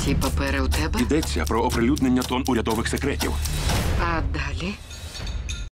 Ці папери у тебе? Йдеться про оприлюднення тонн урядових секретів. А далі?